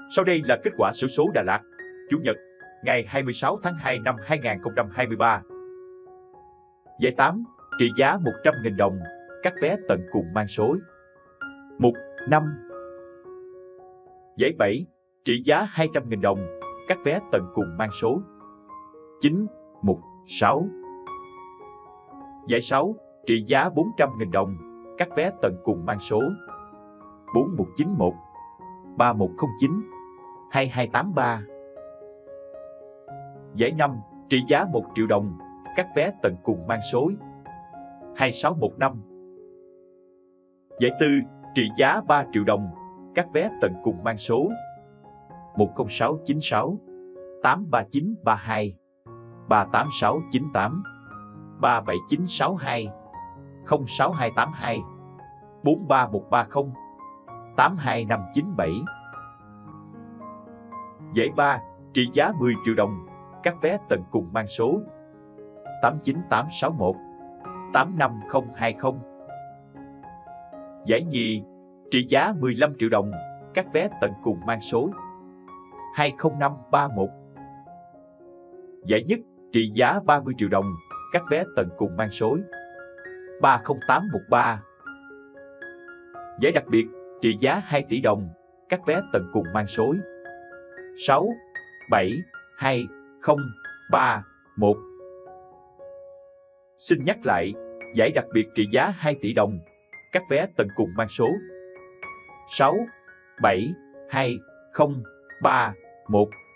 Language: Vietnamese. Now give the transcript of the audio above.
Sau đây là kết quả xổ số Đà Lạt, Chủ nhật, ngày 26 tháng 2 năm 2023. Giải 8, trị giá 100.000 đồng, các vé tận cùng mang số. Mục 5. Giải 7, trị giá 200.000 đồng, các vé tận cùng mang số. 9. Mục 6. Giải 6, trị giá 400.000 đồng, các vé tận cùng mang số 4191, 3109, 2283. Giải 5, trị giá 1 triệu đồng, các vé tận cùng mang số 2615. Giải 4, trị giá 3 triệu đồng, các vé tận cùng mang số 10696, 83932, 38698, 37962, 06282, 43130, 82597. Giải 3, trị giá 10 triệu đồng, các vé tận cùng mang số 89861, 85020. Giải nhì, trị giá 15 triệu đồng, các vé tận cùng mang số 20531. Giải nhất, trị giá 30 triệu đồng, các vé tận cùng mang số 30813. Giải đặc biệt, trị giá 2 tỷ đồng, các vé tận cùng mang số 67201. Xin nhắc lại, giải đặc biệt trị giá 2 tỷ đồng, các vé tận cùng mang số 67201.